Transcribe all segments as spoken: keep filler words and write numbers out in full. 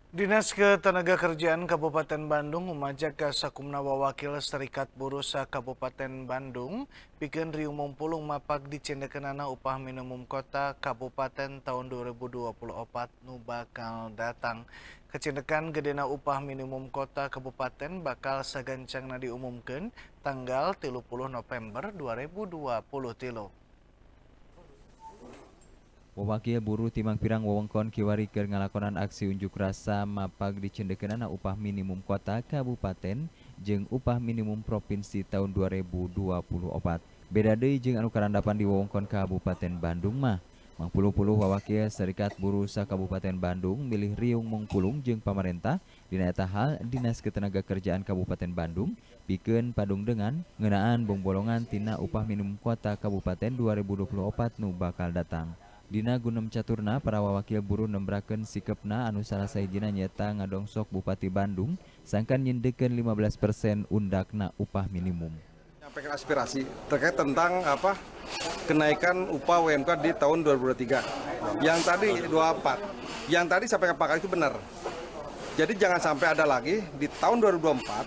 Dinas Ketenagakerjaan Kabupaten Bandung memajak ka sakumna wawakil Serikat Buruh sa Kabupaten Bandung pikeun riung mumpulung mapag dicendekeunana upah minimum kota kabupaten tahun dua ribu dua puluh empat nu bakal datang. Kecendekan gedena upah minimum kota kabupaten bakal sagancangna diumumkeun tanggal tilu puluh November dua ribu dua puluh tilu. Wawakil buruh timang pirang wewengkon kiwari keur ngalakonan aksi unjuk rasa mapag dicendekeunana upah minimum kota kabupaten jeung upah minimum provinsi tahun dua ribu dua puluh empat. Beda deui jeung anu karandapan di wewengkon Kabupaten Bandung mah. Mangpuluh-puluh wawakil Serikat Buruh sa Kabupaten Bandung milih riung mungpulung jeung pamarentah dina eta hal Dinas Ketenagakerjaan Kabupaten Bandung pikeun padung dengan ngeunaan bongbolongan tina upah minimum kota kabupaten dua ribu dua puluh empat nu bakal datang. Dina gunem caturna para wawakil buruh nembrakeun sikepna anu salah sahijina nyata ngadongsok Bupati Bandung sangkan nyindekeun lima belas persen undakna upah minimum. Menyampaikan aspirasi terkait tentang apa kenaikan upah U M K di tahun dua ribu dua puluh tiga. Yang tadi dua puluh empat, yang tadi sampai Pak itu benar. Jadi jangan sampai ada lagi di tahun dua ribu dua puluh empat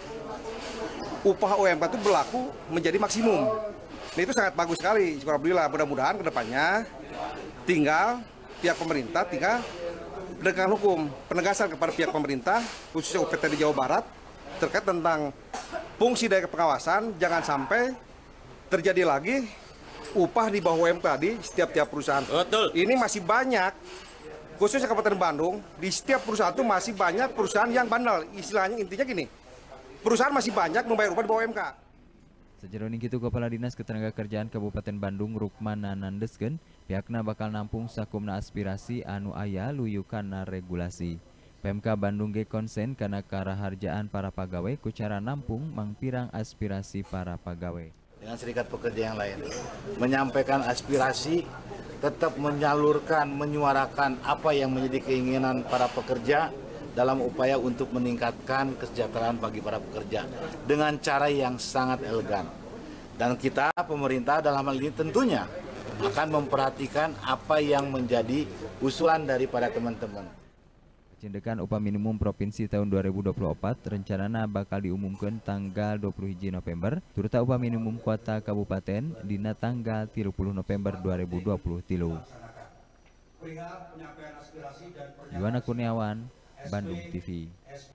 upah U M K itu berlaku menjadi maksimum. Nah, itu sangat bagus sekali. Alhamdulillah, mudah-mudahan ke depannya tinggal pihak pemerintah tinggal penegakan hukum, penegasan kepada pihak pemerintah khususnya U P T di Jawa Barat terkait tentang fungsi dari pengawasan, jangan sampai terjadi lagi upah di bawah U M K di setiap-tiap perusahaan. Betul. Ini masih banyak, khususnya Kabupaten Bandung, di setiap perusahaan itu masih banyak perusahaan yang bandel. Istilahnya intinya gini, perusahaan masih banyak membayar upah di bawah U M K. Sajeroning kitu Kepala Dinas Ketenagakerjaan Kabupaten Bandung Rukmana nandeskeun pihakna bakal nampung sakumna aspirasi anu aya luyu kana regulasi. P M K Bandung ge konsen kana karaharjaan para pagawe ku cara nampung mangpirang aspirasi para pagawe. Dengan serikat pekerja yang lain, menyampaikan aspirasi, tetap menyalurkan, menyuarakan apa yang menjadi keinginan para pekerja dalam upaya untuk meningkatkan kesejahteraan bagi para pekerja dengan cara yang sangat elegan. Dan kita pemerintah dalam hal ini tentunya akan memperhatikan apa yang menjadi usulan daripada teman-teman. Cendekan upah minimum provinsi tahun dua ribu dua puluh empat rencanana bakal diumumkan tanggal dua puluh hiji November, turut upah minimum kota kabupaten dina tanggal tilu puluh November dua ribu dua puluh tilu. Yuwana Kurniawan, Bandung T V.